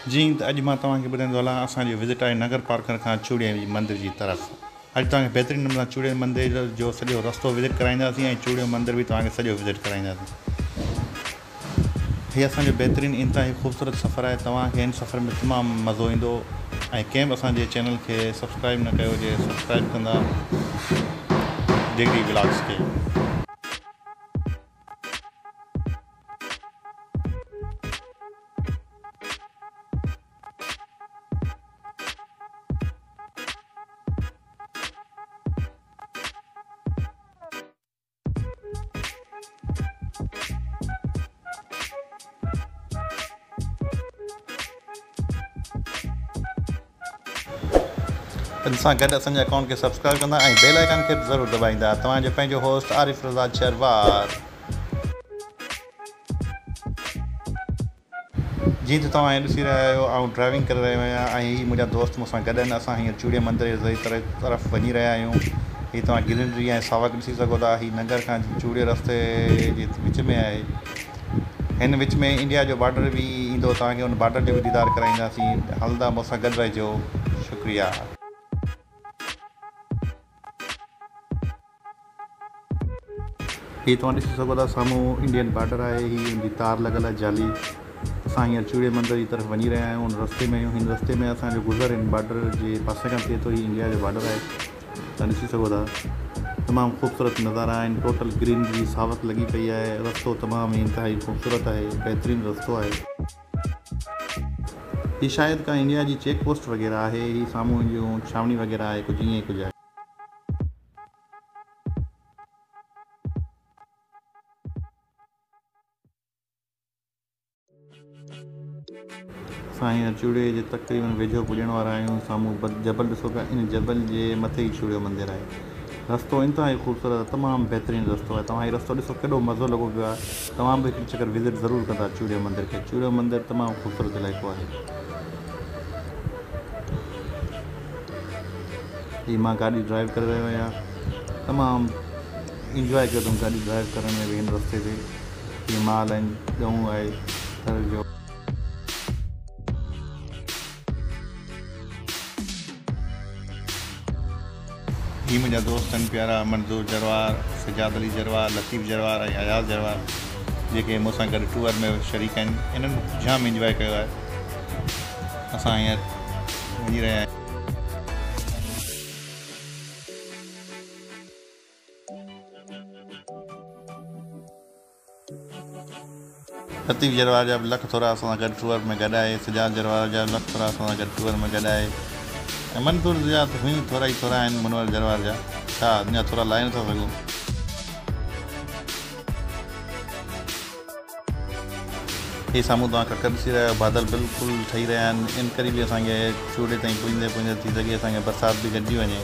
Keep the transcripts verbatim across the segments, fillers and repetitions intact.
जी त अॼु मां तव्हांखे ॿुधाईंदो हलां असांजो विज़िट आहे नगर पार्कर खां चूड़े मंदिर जी तरफ़। अॼु तव्हांखे बहितरीनु नमूने चूड़े मंदिर जो सॼो रस्तो विज़िट कराईंदासीं ऐं चूड़े मंदिर बि तव्हांखे सॼो विज़िट कराईंदासीं। हीअ असांजो बहितरीनु इंतिहाई ख़ूबसूरत सफ़र आहे। तव्हांखे हिन सफ़र में तमामु मज़ो ईंदो ऐं कंहिं बि असांजे चैनल खे सब्सक्राइब न कयो हुजे सब्सक्राइब कंदा डिग्री व्लॉग्स खे। इन सां गॾु असांजे अकाउंट खे सब्सक्राइब कंदा ऐं बेल आइकन खे बि ज़रूरु दॿाईंदा। तव्हांजो पंहिंजो होस्ट आरिफ रज़ा चरवार। जीअं त तव्हां ॾिसी रहिया आहियो ऐं ड्राइविंग करे रहियो आहियां ऐं हीअ मुंहिंजा दोस्त मूंसां गॾु आहिनि। असां हींअर चूड़े मंदिर जी तरफ़ वञी रहिया आहियूं। हीअ तव्हां ग्रीनरी ऐं सावक ॾिसी सघो था। हीअ नगर खां चूड़े रस्ते जे विच में आहे। हिन विच में इंडिया जो बॉर्डर बि ईंदो। तव्हांखे हुन बॉर्डर जो बि दीदार कराईंदासीं। हलंदा मूंसां गॾु रहिजो। शुक्रिया। हीअ तव्हां ॾिसी सघो था साम्हूं इंडियन बॉर्डर आहे। हीअ हुनजी तार लॻल आहे जाली। असां हींअर चूड़े मंदिर जी तरफ़ वञी रहिया आहियूं। हुन रस्ते में हिन रस्ते में असांजो गुज़र हिन बॉर्डर जे पासे खां थिए थो। हीअ इंडिया जो बॉर्डर आहे। तव्हां ॾिसी सघो था तमामु ख़ूबसूरत नज़ारा आहिनि। टोटल ग्रीनरी सावक लॻी पई आहे। रस्तो तमामु इंतिहाई ख़ूबसूरत आहे। बहितरीनु रस्तो आहे। हीअ शायदि का इंडिया जी चेक पोस्ट वग़ैरह आहे। हीअ साम्हूं जूं छावनी वग़ैरह आहे कुझु ईअं ई कुझु आहे। असां हींअर चूड़े जे तक़रीबन वेझो पुॼण वारा आहियूं। साम्हूं जबल ॾिसो पिया। इन जबल जे मथे ई चूड़े मंदिर आहे। रस्तो इंतिहाई ख़ूबसूरत आहे। तमामु बहितरीनु रस्तो आहे। तव्हां हीउ रस्तो ॾिसो केॾो मज़ो लॻो पियो आहे। तव्हां बि हिकु चकर विज़िट ज़रूरु कंदा चूड़े मंदिर खे। चूड़े मंदिर तमामु ख़ूबसूरत इलाइक़ो आहे। हीअ मां गाॾी ड्राइव करे रहियो आहियां। तमामु इंजॉय कयो अथमि गाॾी ड्राइव करण में बि हिन रस्ते ते। हीअ माल आहिनि ॻऊं आहे घर जो। ही मुंहिंजा दोस्त आहिनि प्यारा मंज़ूर जरवार, सजाद अली जरवार, लतीफ़ जरवार ऐं अयाज़ जरवार जेके मूंसां गॾु टूर में शरीक आहिनि। इन्हनि जाम इंजॉय कयो आहे। असां हींअर वञी रहिया आहियूं। लतीफ़ जरवार जा बि लख थोरा असां सां गॾु टूर में गॾु आहे। सजाद जरवार जा बि लख थोरा असां सां गॾु टूर में गॾु आहे। ऐं मंसूर जा त हुई थोरा ई थोरा आहिनि। मुनवर जरवार जा छा अञा थोरा लाहे नथा सघूं। हीअ साम्हूं तव्हां ककर ॾिसी रहिया आहियो। बादल बिल्कुलु ठही रहिया आहिनि। इन करे बि असांखे चूड़े ताईं पुॼंदे पुॼंदे थी सघे असांखे बरसाति बि गॾिजी वञे।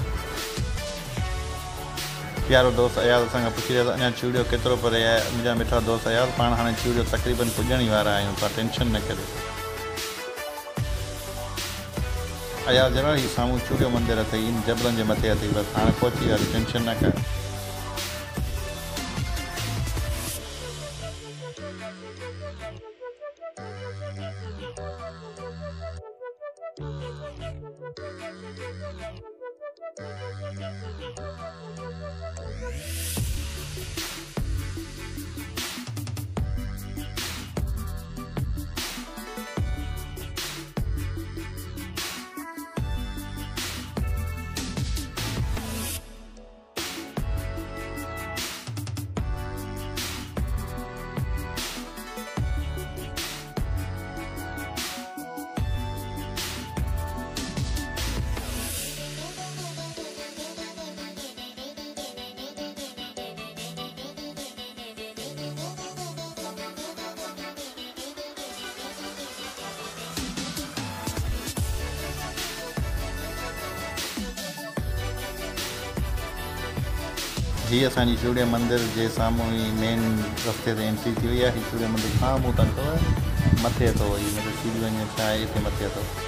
प्यारो दोस्त अयाज़ असांखां पुछी रहिया त अञा चूड़ियो केतिरो परे आहे। मुंहिंजा मिठा दोस्त अयाज़ पाण हाणे चूड़ियो तक़रीबन पुॼण ई वारा आहियूं। तव्हां टेंशन न करियो। अयाज़ जरा ही साम्हूं चूड़ियो मंदिर अथई। इन जबलनि जे मथे अथई। बसि हाणे पहुची विया। टेंशन न कर। हीअ असांजी चूड़े मंदिर जे साम्हूं ई मेन रस्ते ते एंट्री थी वई आहे। हीअ चूड़े मंदिर साम्हूं तक अथव। मथे अथव हीअ मतिलबु सीढ़ी वञे छा आहे हिते मथे अथव।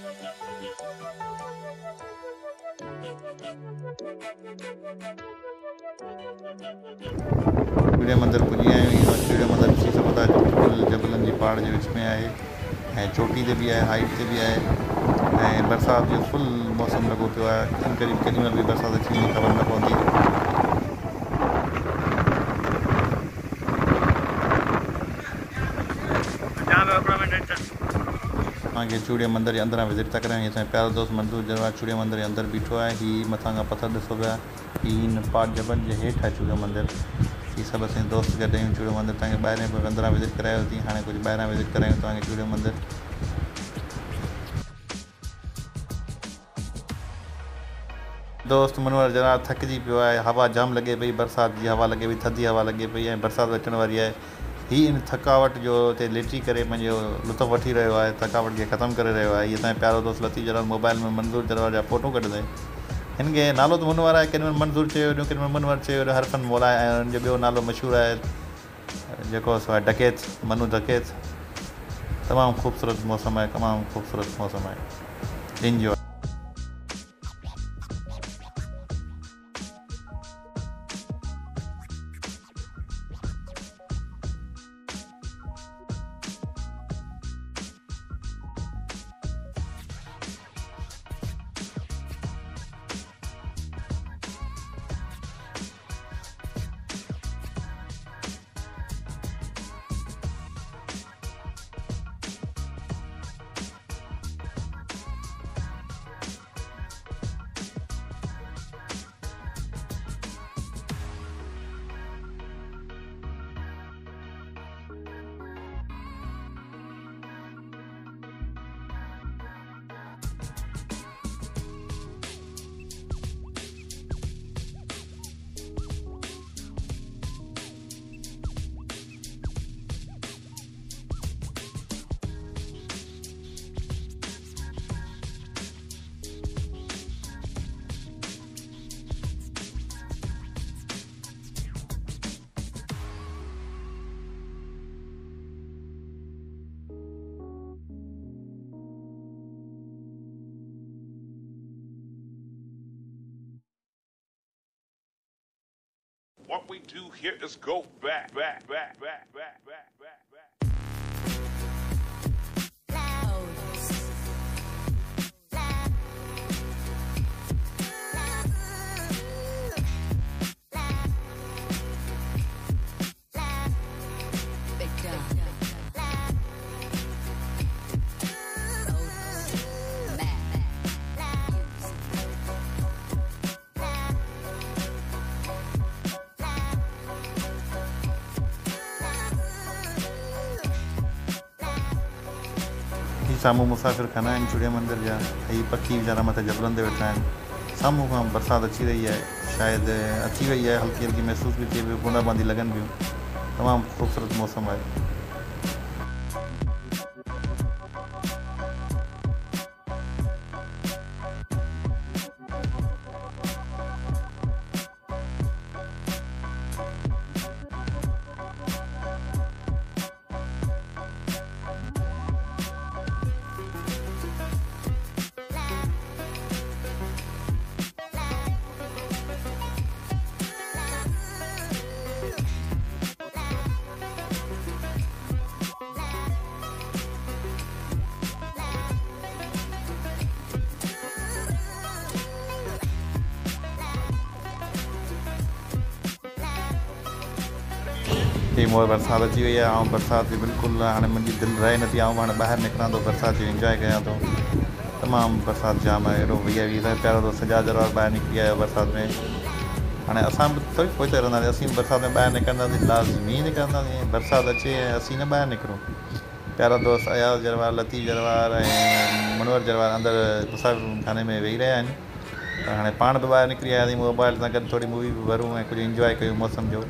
सूर्य मंदिर पुॼी आया आहियूं। सूर्य मंदिर ॾिसी सघो था, बिल्कुलु जबलनि जी पहाड़ जे विच में आहे ऐं चोटी ते बि आहे, हाइट ते बि आहे ऐं बरसाति जो फुल मौसम लॻो पियो आहे। इन करे केॾी महिल बि बरसाति अची वञे ख़बर न पवंदी। तव्हांखे चूड़े मंदिर जे अंदरां विज़िट था करायूं। असांजो प्यारो दोस्त मंसूर जरवार चूड़े मंदिर जे अंदरि बीठो आहे। हीअ मथां खां पथर ॾिसो पिया, हीअ हिन पहाड़ जबल जे हेठि आहे चूड़े मंदिर। हीअ सभु असांजे दोस्त गॾु आहियूं चूड़े मंदिर। तव्हांखे ॿाहिरि बि अंदरां विज़िट करायो थी, हाणे कुझु ॿाहिरां विज़िट करायूं तव्हांखे चूड़े मंदिर। दोस्त मनोहर जरवार थकिजी पियो आहे, हवा जाम लॻे पई, बरसाति जी हवा लॻे पई, थधी हवा लॻे पई ऐं बरसाति अचण वारी आहे। हीअ इन थकावट जो हिते लेटी करे पंहिंजो लुत्फ़ वठी रहियो आहे, थकावट खे ख़तमु करे रहियो आहे। हीअ असांजो प्यारो दोस्त लतीफ़ जरवार मोबाइल में मंज़ूर जरवार जा फ़ोटो कढंदे। हिन खे नालो त मनोहर आहे, केॾी महिल मंज़ूर चयो वेंदो, केॾी महिल मनोहर चयो वेंदो, हरफन मोला ऐं हुनजो ॿियो नालो मशहूरु आहे जेको सो आहे डकैत, मनु डकैत। तमामु ख़ूबसूरत मौसम आहे, तमामु ख़ूबसूरत मौसम आहे। Enjoy. What we do here is go back, back, back, back, back, back, back, back. साम्हूं मुसाफ़िर खाना आहिनि चूड़े मंदिर जा। हीअ पखी वीचारा मथे जबलनि ते वेठा आहिनि। साम्हूं खां बरसाति अची रही आहे, शायदि अची वई आहे, हल्की हल्की महसूस बि थिए पियो, बूंदा बांदी लॻनि पियूं। तमामु ख़ूबसूरत मौसम आहे। हीअ मोर बरसाति अची वई आहे ऐं बरसाति बि बिल्कुलु हाणे मुंहिंजी दिलि रहे नथी। आऊं हाणे ॿाहिरि निकिरां थो, बरसाति जो इंजॉय कयां थो। तमामु बरसाति जाम आहे, हेॾो भैया वीह प्यारो दोस्त सजाद जरवार ॿाहिरि निकिरी आयो बरसाति में। हाणे असां बि थोरी पोइते रहंदासीं, असीं बि बरसाति में ॿाहिरि निकिरंदासीं, लाज़मी निकिरंदासीं। बरसाति अचे ऐं असीं न ॿाहिरि निकिरूं। प्यारा दोस्त अयाज़ जरवार, लतीफ़ जरवार ऐं मनोहर जरवार अंदरि मुसाफ़िर खाने में वेही रहिया आहिनि। त हाणे पाण बि ॿाहिरि निकिरी आयासीं, मोबाइल सां गॾु थोरी मूवी बि भरूं ऐं कुझु इंजॉय कयूं मौसम जो।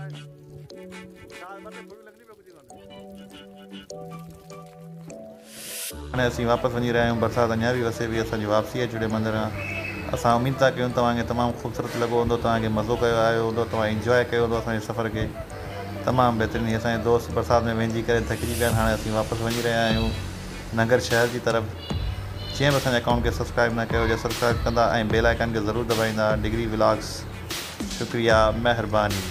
हाणे असीं वापसि वञी रहिया आहियूं, बरसाति अञा बि वसे पई। असांजी वापसी आहे चूड़े मंदिर खां। असां उमेद था कयूं तव्हांखे तमामु ख़ूबसूरत लॻो हूंदो, तव्हांखे मज़ो कयो आयो हूंदो, तव्हां इंजॉय कयो हूंदो असांजे सफ़र खे। तमामु बहितरीनु। असांजे दोस्त बरसाति में वेंदी करे थकिजी पिया आहिनि। हाणे असीं वापसि वञी रहिया आहियूं नगर शहर जी तरफ़। जंहिं बि असांजे अकाउंट खे सब्सक्राइब न कयो हुजे सब्सक्राइब कंदा ऐं बेल आइकन खे ज़रूरु दॿाईंदा। डिग्री व्लॉग्स, शुक्रिया, महिरबानी।